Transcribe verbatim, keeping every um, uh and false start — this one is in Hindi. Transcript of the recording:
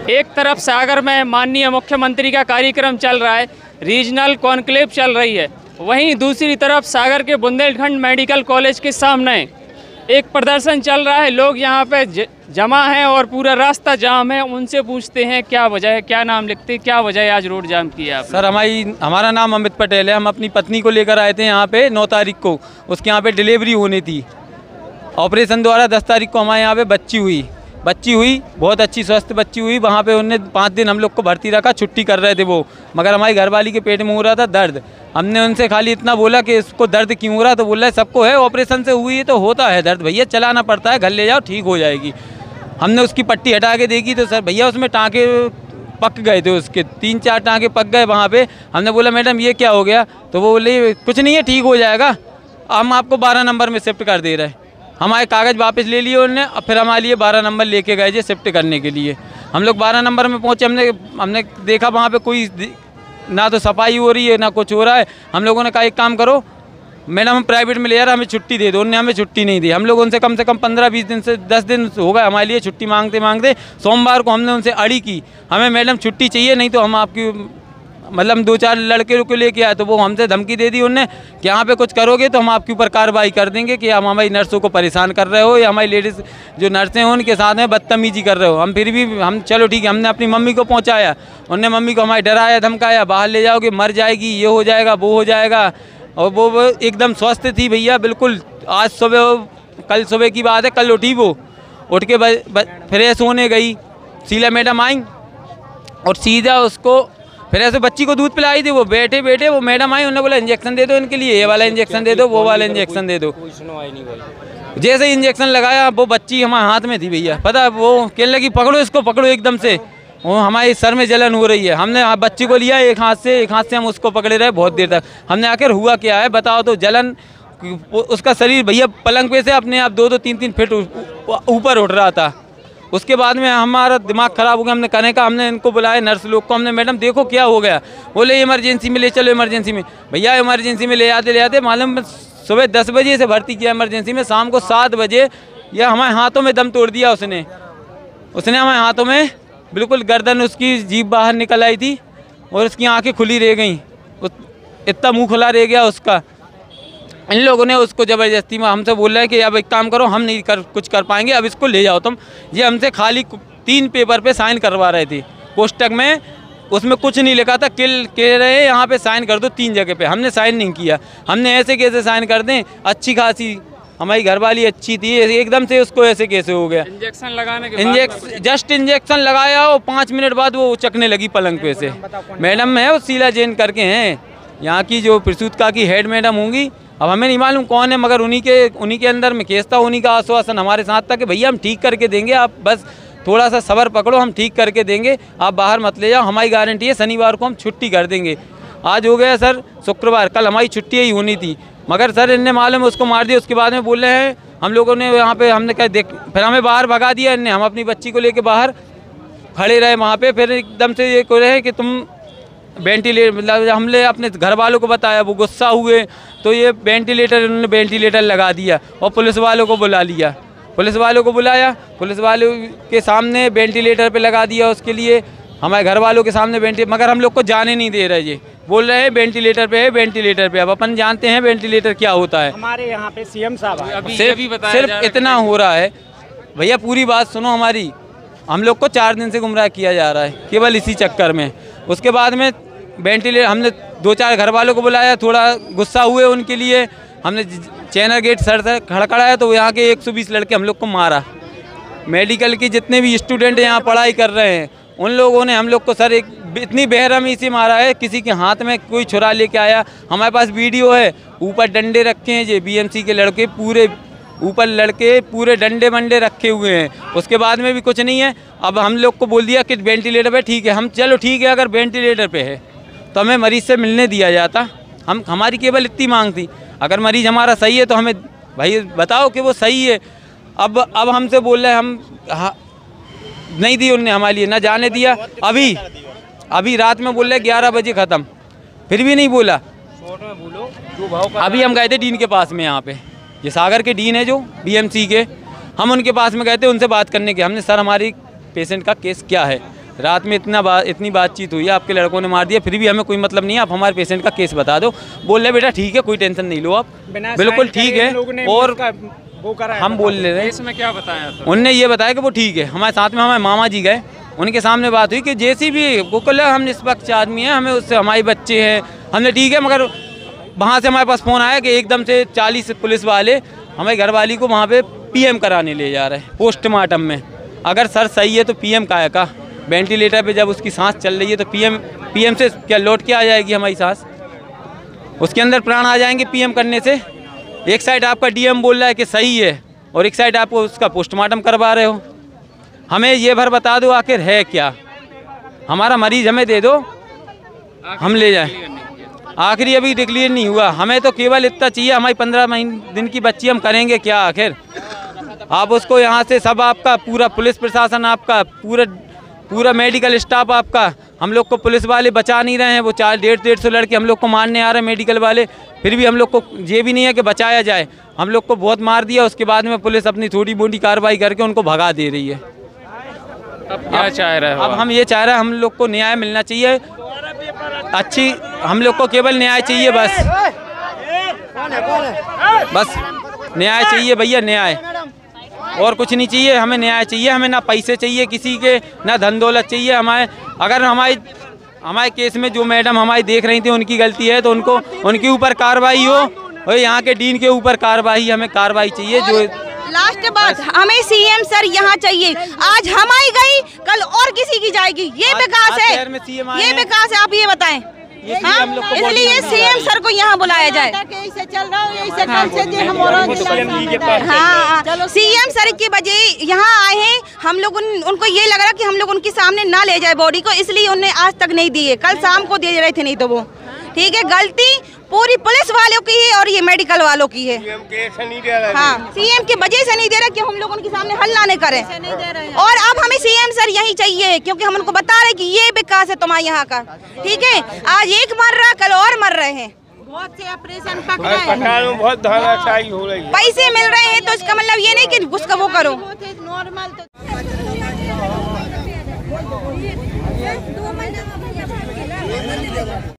एक तरफ सागर में माननीय मुख्यमंत्री का कार्यक्रम चल रहा है, रीजनल कॉन्क्लेव चल रही है, वहीं दूसरी तरफ सागर के बुंदेलखंड मेडिकल कॉलेज के सामने एक प्रदर्शन चल रहा है। लोग यहाँ पे जमा हैं और पूरा रास्ता जाम है। उनसे पूछते हैं क्या वजह है, क्या नाम लिखते हैं, क्या वजह है आज रोड जाम किया? सर हमारी हमारा नाम अमित पटेल है। हम अपनी पत्नी को लेकर आए थे यहाँ पे नौ तारीख को, उसके यहाँ पे डिलीवरी होनी थी। ऑपरेशन द्वारा दस तारीख को हमारे यहाँ पे बच्ची हुई बच्ची हुई बहुत अच्छी स्वस्थ बच्ची हुई। वहाँ पे उनने पाँच दिन हम लोग को भर्ती रखा, छुट्टी कर रहे थे वो, मगर हमारी घरवाली के पेट में हो रहा था दर्द। हमने उनसे खाली इतना बोला कि इसको दर्द क्यों हो रहा, तो बोल रहा है सबको है, ऑपरेशन से हुई है तो होता है दर्द, भैया चलाना पड़ता है, घर ले जाओ ठीक हो जाएगी। हमने उसकी पट्टी हटा के देखी तो सर भैया उसमें टाँके पक गए थे, उसके तीन चार टाँके पक गए वहाँ पे। हमने बोला मैडम ये क्या हो गया, तो वो बोले कुछ नहीं है ठीक हो जाएगा, हम आपको बारह नंबर में शिफ्ट कर दे रहे हैं। हमारे कागज़ वापस ले लिए उन्होंने और फिर हमारे लिए बारह नंबर लेके गए थे शिफ्ट करने के लिए। हम लोग बारह नंबर में पहुँचे, हमने हमने देखा वहाँ पे कोई ना तो सफाई हो रही है ना कुछ हो रहा है। हम लोगों ने कहा एक काम करो मैडम हम प्राइवेट में ले जा रहे हैं, हमें छुट्टी दे दो। उन्होंने हमें छुट्टी नहीं दी। हम लोग उनसे कम से कम पंद्रह बीस दिन से दस दिन हो गए हमारे लिए छुट्टी मांगते मांगते। सोमवार को हमने उनसे अड़ी की, हमें मैडम छुट्टी चाहिए नहीं तो हम आपकी मतलब दो चार लड़के को लेके आए, तो वो हमसे धमकी दे दी उनने कि यहाँ पे कुछ करोगे तो हम आपके ऊपर कार्रवाई कर देंगे कि हम हमारी नर्सों को परेशान कर रहे हो या हमारी लेडीज़ जो नर्सें हैं उनके साथ में बदतमीजी कर रहे हो। हम फिर भी हम चलो ठीक है, हमने अपनी मम्मी को पहुँचाया, उनने मम्मी को हमारी डराया धमकाया, बाहर ले जाओगे मर जाएगी, ये हो जाएगा वो हो जाएगा। और वो, वो एकदम स्वस्थ थी भैया बिल्कुल। आज सुबह कल सुबह की बात है, कल उठी वो, उठ के फ्रेश होने गई, शीला मैडम आई और सीधा उसको फिर ऐसे बच्ची को दूध पिलाई थी। वो बैठे बैठे वो मैडम आई, उन्होंने बोला इंजेक्शन दे दो इनके लिए, ये वाला इंजेक्शन दे दो वो वाला इंजेक्शन दे दो। जैसे इंजेक्शन लगाया वो बच्ची हमारे हाथ में थी भैया, पता वो कहने लगी पकड़ो इसको पकड़ो एकदम से, वो हमारे सर में जलन हो रही है। हमने बच्ची को लिया एक हाथ से, एक हाथ से हम उसको पकड़े रहे बहुत देर तक। हमने आखिर हुआ क्या है बताओ, तो जलन उसका शरीर भैया पलंग पे से अपने आप दो दो तीन तीन फीट ऊपर उठ रहा था। उसके बाद में हमारा दिमाग ख़राब हो गया। हमने कहने का हमने इनको बुलाया नर्स लोग को, हमने मैडम देखो क्या हो गया, बोले इमरजेंसी में ले चलो इमरजेंसी में। भैया इमरजेंसी में ले आते ले आते मालूम सुबह दस बजे से भर्ती किया इमरजेंसी में, शाम को सात बजे यह हमारे हाथों में दम तोड़ दिया उसने उसने हमारे हाथों में बिल्कुल गर्दन उसकी जीभ बाहर निकल आई थी और उसकी आँखें खुली रह गई, इतना मुँह खुला रह गया उसका। इन लोगों ने उसको ज़बरदस्ती में हमसे बोल रहे हैं कि अब एक काम करो हम नहीं कर कुछ कर पाएंगे, अब इसको ले जाओ तुम। ये हमसे खाली तीन पेपर पे साइन करवा रहे थे कोष्टक में, उसमें कुछ नहीं लिखा था, किल कह रहे यहाँ पे साइन कर दो तीन जगह पे। हमने साइन नहीं किया, हमने ऐसे कैसे साइन कर दें, अच्छी खासी हमारी घरवाली अच्छी थी, एकदम से उसको ऐसे कैसे हो गया। इंजेक्शन लगाने के इंजेक्शन जस्ट इंजेक्शन लगाया और पाँच मिनट बाद वो चकने लगी पलंग पे से। मैडम है वो शीला जैन करके हैं, यहाँ की जो प्रसूतिका की हेड मैडम होंगी, अब हमें नहीं मालूम कौन है, मगर उन्हीं के उन्हीं के अंदर में केस था, उन्हीं का आश्वासन हमारे साथ था कि भैया हम ठीक करके देंगे, आप बस थोड़ा सा सब्र पकड़ो, हम ठीक करके देंगे, आप बाहर मत ले जाओ, हमारी गारंटी है शनिवार को हम छुट्टी कर देंगे। आज हो गया सर शुक्रवार, कल हमारी छुट्टी ही होनी थी, मगर सर इनने मालूम उसको मार दिया। उसके बाद में बोल रहे हैं हम लोगों ने यहाँ पे, हमने कहा देख, फिर हमें बाहर भगा दिया इनने। हम अपनी बच्ची को लेके बाहर खड़े रहे वहाँ पे, फिर एकदम से ये कह रहे हैं कि तुम वेंटिलेटर, मतलब हमने अपने घर वालों को बताया, वो गुस्सा हुए तो ये वेंटिलेटर उन्होंने वेंटिलेटर लगा दिया और पुलिस वालों को बुला लिया। पुलिस वालों को बुलाया, पुलिस वालों के सामने वेंटिलेटर पे लगा दिया, उसके लिए हमारे घर वालों के सामने वेंटिलेटर, मगर हम लोग को जाने नहीं दे रहे। ये बोल रहे हैं वेंटिलेटर पे है वेंटिलेटर पे। अब अपन जानते हैं वेंटिलेटर क्या होता है। हमारे यहाँ पे सीएम साहब सिर्फ सिर्फ इतना हो रहा है भैया, पूरी बात सुनो हमारी। हम लोग को चार दिन से गुमराह किया जा रहा है केवल इसी चक्कर में। उसके बाद में वेंटिलेटर हमने दो चार घर वालों को बुलाया, थोड़ा गुस्सा हुए उनके लिए, हमने चैनर गेट सर से खड़खड़ाया तो यहाँ के एक सौ बीस लड़के हम लोग को मारा। मेडिकल के जितने भी स्टूडेंट यहाँ पढ़ाई कर रहे हैं उन लोगों ने हम लोग को सर एक इतनी बेरहमी से मारा है। किसी के हाथ में कोई छुरा लेके आया, हमारे पास वीडियो है, ऊपर डंडे रखे हैं, ये बीएमसी के लड़के पूरे ऊपर लड़के पूरे डंडे वंडे रखे हुए हैं। उसके बाद में भी कुछ नहीं है। अब हम लोग को बोल दिया कि वेंटिलेटर पे ठीक है, हम चलो ठीक है, अगर वेंटिलेटर पे है तो हमें मरीज़ से मिलने दिया जाता। हम हमारी केवल इतनी मांग थी, अगर मरीज़ हमारा सही है तो हमें भाई बताओ कि वो सही है। अब अब हमसे बोल रहे हैं हम हाँ, नहीं दी उनने हमारे लिए, ना जाने दिया। अभी अभी रात में बोल रहे ग्यारह बजे ख़त्म, फिर भी नहीं बोला। अभी हम गए थे डीन के पास में, यहाँ पे ये सागर के डीन है जो बीएमसी के, हम उनके पास में गए थे उनसे बात करने के। हमने सर हमारी पेशेंट का केस क्या है, रात में इतना बा, इतनी बातचीत हुई है, आपके लड़कों ने मार दिया, फिर भी हमें कोई मतलब नहीं है, आप हमारे पेशेंट का केस बता दो। बोल रहे बेटा ठीक है, कोई टेंशन नहीं लो आप, बिल्कुल ठीक है। और वो करा हम बोल ले रहे हैं, इसमें क्या बताया तो? उनने ये बताया कि वो ठीक है। हमारे साथ में हमारे मामा जी गए, उनके सामने बात हुई कि जैसी भी गोकुल हम निष्पक्ष आदमी हैं, हमें उससे हमारे बच्चे हैं, हमने ठीक है। मगर वहाँ से हमारे पास फ़ोन आया कि एकदम से चालीस पुलिस वाले हमारी घरवाली को वहाँ पे पीएम कराने ले जा रहे हैं पोस्टमार्टम में। अगर सर सही है तो पीएम काहे का? वेंटिलेटर पे जब उसकी सांस चल रही है तो पीएम पीएम से क्या लौट के आ जाएगी हमारी सांस? उसके अंदर प्राण आ जाएंगे पीएम करने से। एक साइड आपका डीएम बोल रहा है कि सही है और एक साइड आप उसका पोस्टमार्टम करवा रहे हो। हमें ये भर बता दो आखिर है क्या? हमारा मरीज हमें दे दो, हम ले जाएं। आखिरी अभी डिक्लेयर नहीं हुआ, हमें तो केवल इतना चाहिए, हमारी पंद्रह महीने दिन की बच्ची हम करेंगे क्या आखिर? आप उसको यहाँ से सब आपका पूरा पुलिस प्रशासन, आपका पूरा पूरा मेडिकल स्टाफ आपका, हम लोग को पुलिस वाले बचा नहीं रहे हैं। वो चार डेढ़ डेढ़ सौ लड़के हम लोग को मारने आ रहे हैं मेडिकल वाले, फिर भी हम लोग को ये भी नहीं है कि बचाया जाए। हम लोग को बहुत मार दिया, उसके बाद में पुलिस अपनी थोड़ी मोटी कार्रवाई करके उनको भगा दे रही है। अब क्या चाह रहे हो? अब हम ये चाह रहे हैं, हम लोग को न्याय मिलना चाहिए, अच्छी, हम लोग को केवल न्याय चाहिए बस, बस न्याय चाहिए भैया, न्याय, और कुछ नहीं चाहिए। हमें न्याय चाहिए, हमें ना पैसे चाहिए किसी के, ना धन दौलत चाहिए हमारे। अगर हमारी हमारे केस में जो मैडम हमारी देख रही थी उनकी गलती है तो उनको उनके ऊपर कार्रवाई हो, और यहाँ के डीन के ऊपर कार्रवाई, हमें कार्रवाई चाहिए। जो लास्ट बात, हमें सीएम सर यहाँ चाहिए। आज हमारी गई, कल और किसी की जाएगी। ये विकास है, ये विकास है, आप ये बताएं। हाँ? इसलिए सीएम सर को यहाँ बुलाया जाए। हाँ, सीएम सर की वजह यहाँ आए हैं हम लोग, उन, उनको ये लग रहा कि हम लोग उनके सामने ना ले जाए बॉडी को, इसलिए उन्हें आज तक नहीं दिए। कल शाम को दे रहे थे, नहीं तो वो ठीक है। गलती पूरी पुलिस वालों की है और ये मेडिकल वालों की है। हाँ, सीएम की वजह से नहीं दे रहे कि हम लोग उनके सामने हल्ला नहीं करें। और अब हमें सीएम सर यही चाहिए, क्योंकि हम उनको बता रहे कि ये विकास है तुम्हारे यहाँ का, ठीक है। आज एक मर रहा, कल और मर रहे हैं, बहुत से ऑपरेशन पकड़े हैं, बहुत धराशायी हो रही है, पैसे मिल रहे हैं, तो इसका मतलब ये नहीं कि उसका वो करो।